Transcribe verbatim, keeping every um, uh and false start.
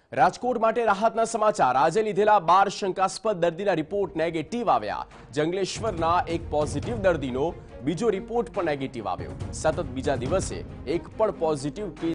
રાજકોટ માટે રાહતના સમાચાર। આજે લીધેલા બાર શંકાસ્પદ દર્દીના રિપોર્ટ નેગેટિવ આવ્યા। જંગલેશ્વરના એક પોઝિટિવ દર્દીનો બીજો રિપોર્ટ પણ નેગેટિવ આવ્યો। સતત બીજા દિવસે એક પણ પોઝિટિવ કેસ